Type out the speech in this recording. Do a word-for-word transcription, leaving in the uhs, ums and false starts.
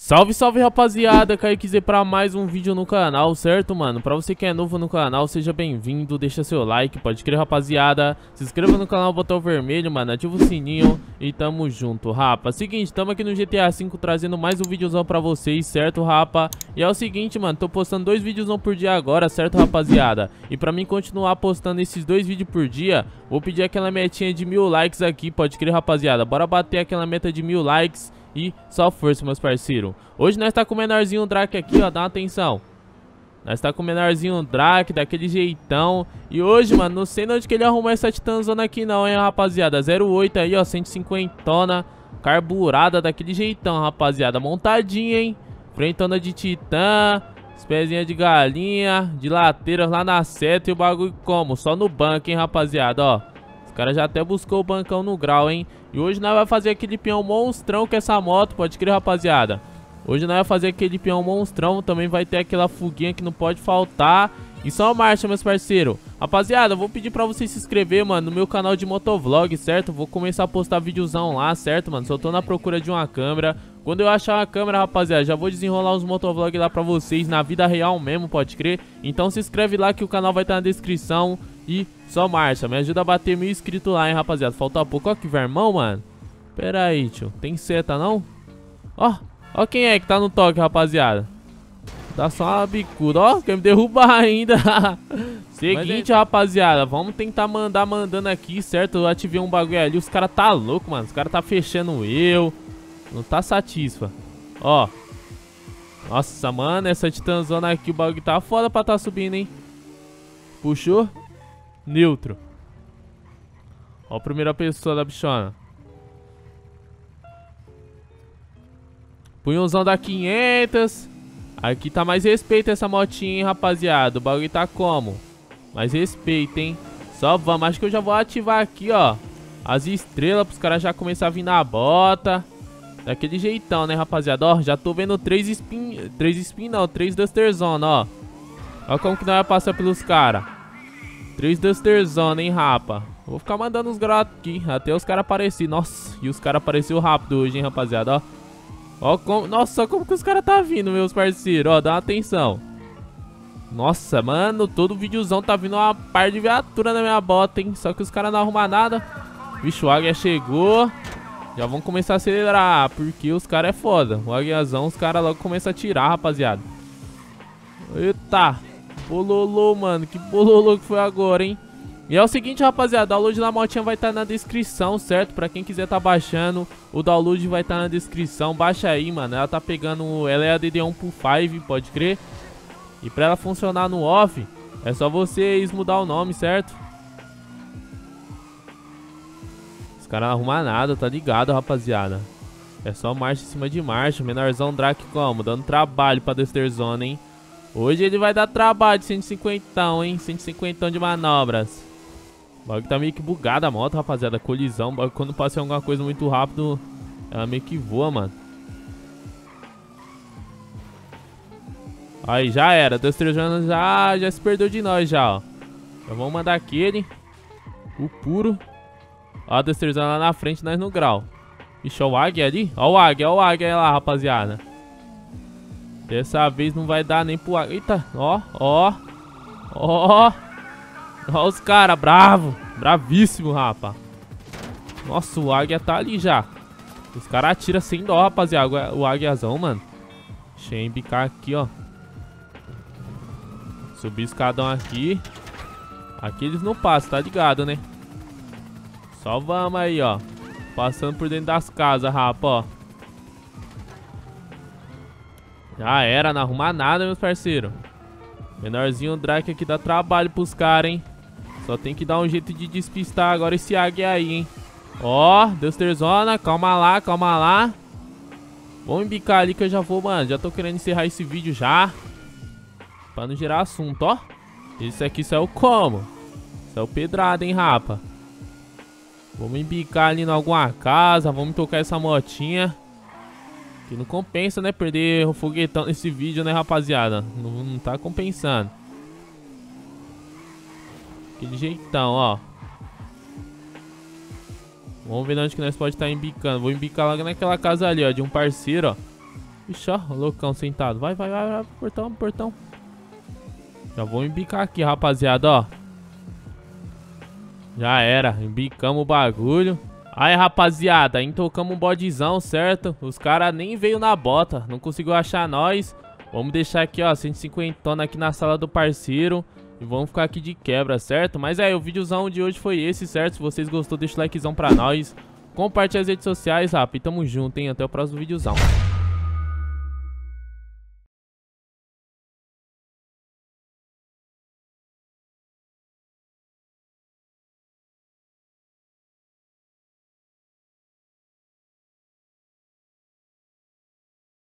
Salve, salve, rapaziada, Kaique Z pra mais um vídeo no canal, certo, mano? Pra você que é novo no canal, seja bem-vindo, deixa seu like, pode crer, rapaziada. Se inscreva no canal, botão vermelho, mano, ativa o sininho e tamo junto, rapa. Seguinte, tamo aqui no G T A cinco trazendo mais um videozão pra vocês, certo, rapa? E é o seguinte, mano, tô postando dois videozão por dia agora, certo, rapaziada? E pra mim continuar postando esses dois vídeos por dia, vou pedir aquela metinha de mil likes aqui, pode crer, rapaziada. Bora bater aquela meta de mil likes. E só força, meus parceiros. Hoje nós tá com o menorzinho Drake aqui, ó. Dá uma atenção. Nós tá com o menorzinho Drake, daquele jeitão. E hoje, mano, não sei de onde que ele arrumou essa titanzona aqui não, hein, rapaziada. zero oito aí, ó, cento e cinquenta. Carburada daquele jeitão, rapaziada. Montadinha, hein. Frentona de titã. Os pezinhos de galinha. De lateiras lá na seta. E o bagulho como? Só no banco, hein, rapaziada, ó. O cara já até buscou o bancão no grau, hein. E hoje nós vamos fazer aquele peão monstrão com essa moto, pode crer, rapaziada. Hoje nós vamos fazer aquele peão monstrão. Também vai ter aquela fuguinha que não pode faltar. E só marcha, meus parceiros. Rapaziada, eu vou pedir pra vocês se inscrever, mano, no meu canal de motovlog, certo? Vou começar a postar videozão lá, certo, mano? Só tô na procura de uma câmera. Quando eu achar uma câmera, rapaziada, já vou desenrolar os motovlogs lá pra vocês, na vida real mesmo, pode crer. Então se inscreve lá que o canal vai estar na descrição. E só marcha, me ajuda a bater mil inscritos lá, hein, rapaziada. Falta pouco, ó que vermão, mano. Pera aí, tio, tem seta não? Ó, ó quem é que tá no toque, rapaziada. Dá só uma bicuda, ó, quer me derrubar ainda. Seguinte, é... rapaziada, vamos tentar mandar mandando aqui, certo? Eu ativei um bagulho ali, os caras tá louco, mano. Os caras tá fechando eu. Não tá satisfa. Ó. Nossa, mano, essa titanzona aqui, o bagulho tá foda pra tá subindo, hein. Puxou. Neutro. Ó a primeira pessoa da bichona. Punhãozão da quinhentos. Aqui tá mais respeito essa motinha, hein, rapaziada. O bagulho tá como? Mais respeito, hein. Só vamos. Acho que eu já vou ativar aqui, ó, as estrelas pros caras já começar a vir na bota. Daquele jeitão, né, rapaziada. Ó, já tô vendo três spin. Três spin não, três Dusterzona, ó. Ó como que nós vai passar pelos caras. Três Dusterzona, hein, rapa. Vou ficar mandando uns graus aqui até os caras aparecerem. Nossa, e os caras apareceram rápido hoje, hein, rapaziada, ó. Ó como... Nossa, como que os caras tá vindo, meus parceiros. Ó, dá uma atenção. Nossa, mano, todo videozão tá vindo uma par de viatura na minha bota, hein. Só que os caras não arrumam nada. Vixe, o águia chegou. Já vão começar a acelerar, porque os caras é foda. O águiazão, os caras logo começam a tirar, rapaziada. Eita. Bololô, mano, que bololô que foi agora, hein. E é o seguinte, rapaziada, o download da motinha vai estar tá na descrição, certo? Pra quem quiser tá baixando, o download vai estar tá na descrição. Baixa aí, mano, ela tá pegando, ela é a D D um por cinco, pode crer. E pra ela funcionar no off, é só vocês mudar o nome, certo? Os caras não arrumam nada, tá ligado, rapaziada. É só marcha em cima de marcha. Menorzão Drake como? Dando trabalho pra Dusterzona, hein. Hoje ele vai dar trabalho de cento e cinquenta, hein? cento e cinquenta de manobras. O bagulho tá meio que bugado a moto, rapaziada. Colisão. O bagulho, quando passa em alguma coisa muito rápido, ela meio que voa, mano. Aí, já era. Dusterzona já, já se perdeu de nós, já, ó. Então vamos mandar aquele. O puro. Ó a Dusterzona lá na frente, nós no grau. Ixi, ó o águia ali. Ó o águia, ó o águia lá, rapaziada. Dessa vez não vai dar nem pro águia. Eita, ó, ó. Ó. Ó os caras, bravo. Bravíssimo, rapa. Nossa, o águia tá ali já. Os caras atiram sem dó, rapaziada. O águiazão, mano. Deixa eu embicar aqui, ó. Subir escadão aqui. Aqui eles não passam, tá ligado, né? Só vamos aí, ó. Passando por dentro das casas, rapa, ó. Já era, não arruma nada, meus parceiros. Menorzinho Drake aqui dá trabalho pros caras, hein. Só tem que dar um jeito de despistar agora esse águia aí, hein. Ó, Dusterzona, calma lá, calma lá. Vamos embicar ali que eu já vou, mano. Já tô querendo encerrar esse vídeo já. Pra não gerar assunto, ó. Esse aqui saiu como? Saiu pedrada, hein, rapa. Vamos embicar ali em alguma casa. Vamos tocar essa motinha. Que não compensa, né, perder o foguetão nesse vídeo, né, rapaziada. Não, não tá compensando. Aquele jeitão, ó. Vamos ver onde que nós pode estar embicando. Vou embicar lá naquela casa ali, ó, de um parceiro, ó. Ixi, ó, o loucão sentado. Vai, vai, vai, vai, portão, portão. Já vou embicar aqui, rapaziada, ó. Já era, embicamos o bagulho. Aí, rapaziada, intocamos um bodizão, certo? Os caras nem veio na bota, não conseguiu achar nós. Vamos deixar aqui, ó, cento e cinquenta aqui na sala do parceiro. E vamos ficar aqui de quebra, certo? Mas é, o videozão de hoje foi esse, certo? Se vocês gostou, deixa o likezão pra nós. Compartilha as redes sociais, rap. E tamo junto, hein? Até o próximo videozão.